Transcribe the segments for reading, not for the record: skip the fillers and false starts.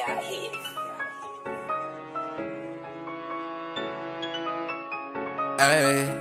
out here. Ay,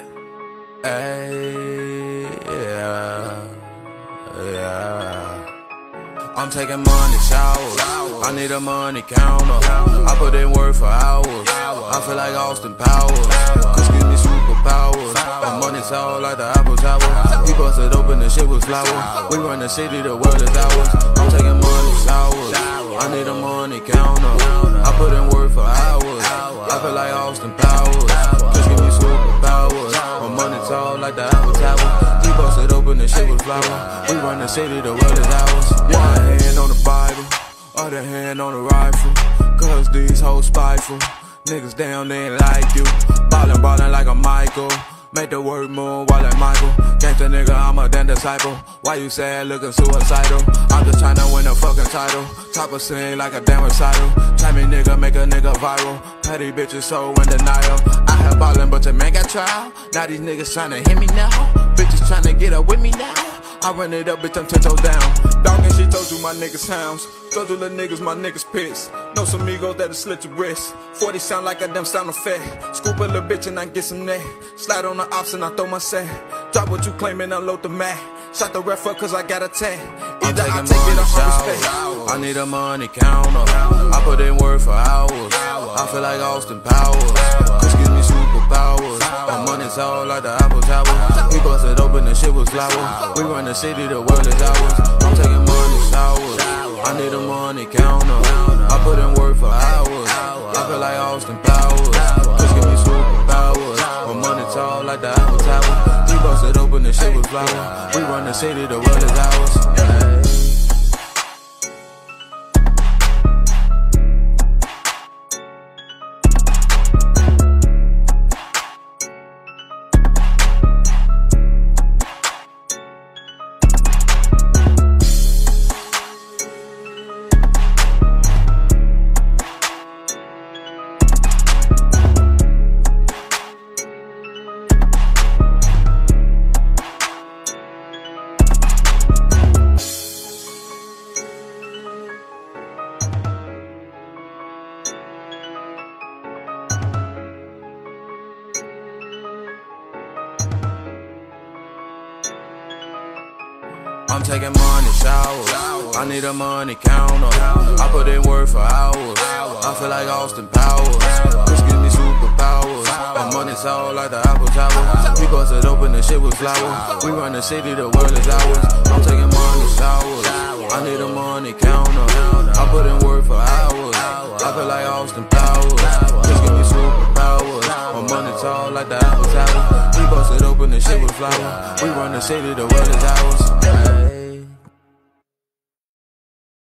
ay, yeah, yeah. I'm taking money showers. I need a money counter. I put in work for hours. I feel like Austin Powers. Cause give me superpowers. And money tall like the Apple Tower. We busted open, the shit was flour. We run the city, the world is ours. I'm taking money showers. I need a money counter. I put in work for hours. I feel like Austin Powers. Cause give me superpowers. My money tall like the Apple Tower. We busted open, the shit was flour. We run the city, the world is ours. One hand on the Bible, other hand on the rifle. Cause these hoes spiteful. Niggas down, they ain't like you. Ballin' like a Michael. Make the word move while like Michael. Gangsta nigga, I'm a damn disciple. Why you sad looking suicidal? I'm just tryna win a fucking title. Top of sing like a damn recital. Try me nigga, make a nigga viral. Petty bitches so in denial. I have ballin' but your man got trial. Now these niggas tryna hit me now. Bitches tryna get up with me now. I run it up, bitch, I'm 10 toes down. Dog and she told you my niggas hounds. Told you little niggas, my niggas pissed. Know some amigos that'll slit your wrist. 40 sound like a damn sound effect. Scoop a little bitch and I get some neck. Slide on the ops and I throw my set. Drop what you claimin', unload the mat. Shot the ref up cause I got a tag. Either I take it or respect. I need a money counter. I put in work for hours. I feel like Austin Powers. Cause give me superpowers. My money's all like the Apple Tower. We busted open, the shit was flour. We run the city, the world is ours. I'm taking money showers. I need a money counter. I put in work for hours. I feel like Austin Powers. Just give me superpowers. My money tall like the Apple Tower. We busted open, the shit was flour. We run the city, the world is ours. I'm taking money showers. I need a money counter. I put in work for hours. I feel like Austin Powers. Which gives me superpowers. My money's all like the Apple Tower. We busted open, the shit was flour. We run the city, the world is ours. I'm taking money showers. I need a money counter. I put in work for hours. I feel like Austin Powers. Just give me superpowers. My money's all like the Apple Tower. We busted open, the shit was flour. We run the city, the world is ours.